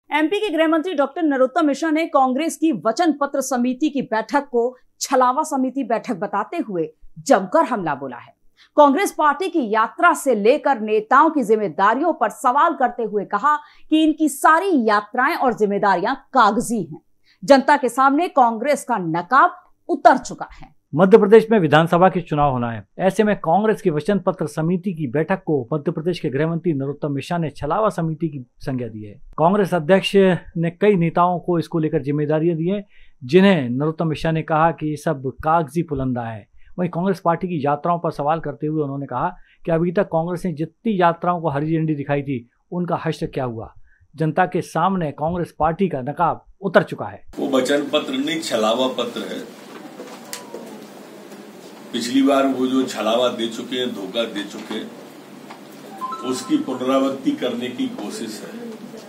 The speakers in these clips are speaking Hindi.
एमपी के गृह मंत्री डॉक्टर नरोत्तम मिश्रा ने कांग्रेस की वचन पत्र समिति की बैठक को छलावा समिति बैठक बताते हुए जमकर हमला बोला है। कांग्रेस पार्टी की यात्रा से लेकर नेताओं की जिम्मेदारियों पर सवाल करते हुए कहा कि इनकी सारी यात्राएं और जिम्मेदारियां कागजी हैं। जनता के सामने कांग्रेस का नकाब उतर चुका है। मध्य प्रदेश में विधानसभा के चुनाव होना है। ऐसे में कांग्रेस की वचन पत्र समिति की बैठक को मध्य प्रदेश के गृह मंत्री नरोत्तम मिश्रा ने छलावा समिति की संज्ञा दी है। कांग्रेस अध्यक्ष ने कई नेताओं को इसको लेकर जिम्मेदारियां दी हैं, जिन्हें नरोत्तम मिश्रा ने कहा कि ये सब कागजी पुलंदा है। वहीं कांग्रेस पार्टी की यात्राओं पर सवाल करते हुए उन्होंने कहा कि अभी तक कांग्रेस ने जितनी यात्राओं को हरी झंडी दिखाई थी, उनका हश्र क्या हुआ। जनता के सामने कांग्रेस पार्टी का नकाब उतर चुका है। वो वचन पत्र नहीं, छलावा पत्र है। पिछली बार वो जो छलावा दे चुके हैं, धोखा दे चुके हैं, उसकी पुनरावृत्ति करने की कोशिश है।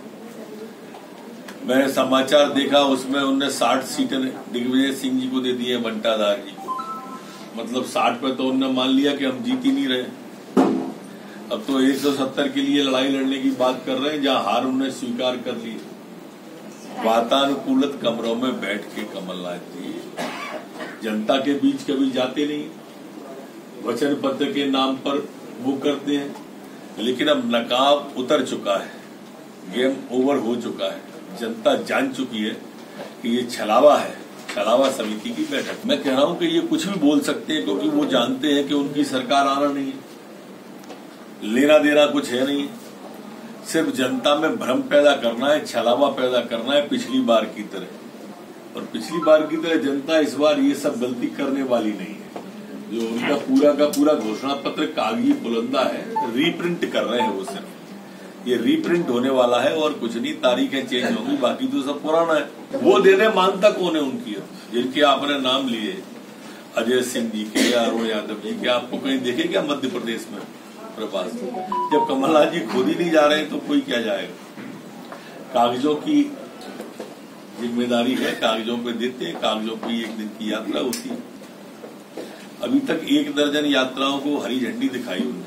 मैं समाचार देखा, उसमें उन्होंने 60 सीटें दिग्विजय सिंह जी को दे दी है, बंटाधार जी को। मतलब 60 पे तो उन्होंने मान लिया कि हम जीत ही नहीं रहे। अब तो 170 के लिए लड़ाई लड़ने की बात कर रहे हैं, जहां हार उन्होंने स्वीकार कर ली। वातानुकूलित कमरों में बैठ के कमलनाथ जी जनता के बीच कभी जाते नहीं, वचन पत्र के नाम पर वो करते हैं। लेकिन अब नकाब उतर चुका है, गेम ओवर हो चुका है। जनता जान चुकी है कि ये छलावा है, छलावा समिति की बैठक। मैं कह रहा हूं कि ये कुछ भी बोल सकते हैं, क्योंकि वो जानते हैं कि उनकी सरकार आना नहीं है, लेना देना कुछ है नहीं, सिर्फ जनता में भ्रम पैदा करना है, छलावा पैदा करना है पिछली बार की तरह। और पिछली बार की तरह जनता इस बार ये सब गलती करने वाली नहीं है। जो उनका पूरा का पूरा घोषणा पत्र कागजी पुलंदा है, रीप्रिंट कर रहे हैं वो सिर्फ। ये रीप्रिंट होने वाला है और कुछ नहीं, तारीखें चेंज होंगी, बाकी तो सब पुराना है। वो दे रहे मानता कौन है उनकी, जिनके आपने नाम लिए, अजय सिंह जी के, अरुण यादव जी के, आपको कहीं देखे क्या मध्य प्रदेश में प्रभास? जब कमलनाथ जी खुद ही नहीं जा रहे हैं तो कोई क्या जाएगा। कागजों की जिम्मेदारी है, कागजों पे देते हैं, कागजों की एक दिन की यात्रा होती है। अभी तक 1 दर्जन यात्राओं को हरी झंडी दिखाई उन्होंने,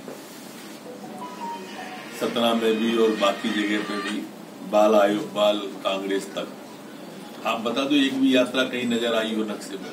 सतना में भी और बाकी जगह पे भी, बाल आयोग, बाल कांग्रेस तक। आप बता दो एक भी यात्रा कहीं नजर आई हो नक्शे में?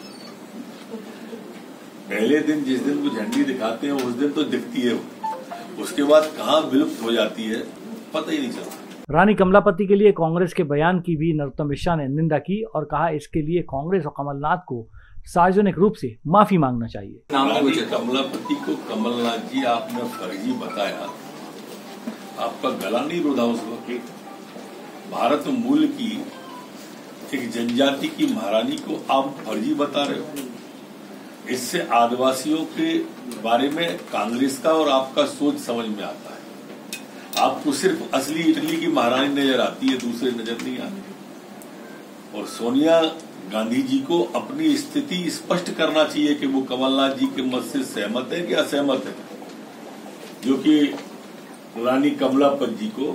पहले दिन जिस दिन वो झंडी दिखाते हैं उस दिन तो दिखती है, उसके बाद कहाँ विलुप्त हो जाती है पता ही नहीं चलता। रानी कमलापति के लिए कांग्रेस के बयान की भी नरोत्तम मिश्रा ने निंदा की और कहा इसके लिए कांग्रेस और कमलनाथ को सार्वजनिक रूप से माफी मांगना चाहिए। रानी कमलापति को कमलनाथ जी आपने फर्जी बताया, आपका गला नहीं रुधा उस वक्त। भारत मूल की एक जनजाति की महारानी को आप फर्जी बता रहे हो। इससे आदिवासियों के बारे में कांग्रेस का और आपका सोच समझ में आता है। आपको सिर्फ असली इटली की महारानी नजर आती है, दूसरे नजर नहीं आते। और सोनिया गांधी जी को अपनी स्थिति स्पष्ट करना चाहिए कि वो कमलनाथ जी के मत से सहमत है कि असहमत है, जो कि रानी कमलापत जी को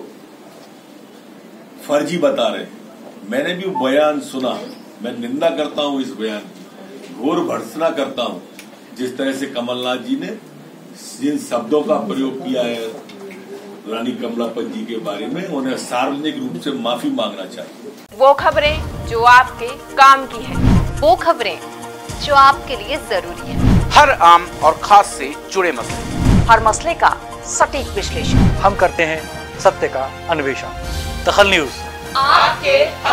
फर्जी बता रहे हैं। मैंने भी बयान सुना, मैं निंदा करता हूं इस बयान की, घोर भर्त्सना करता हूं जिस तरह से कमलनाथ जी ने जिन शब्दों का प्रयोग किया है रानी कमलापत जी के बारे में, उन्हें सार्वजनिक रूप से माफी मांगना चाहिए। वो खबरें जो आपके काम की है, वो खबरें जो आपके लिए जरूरी है, हर आम और खास से जुड़े मसले, हर मसले का सटीक विश्लेषण हम करते हैं सत्य का अन्वेषण। दखल न्यूज आपके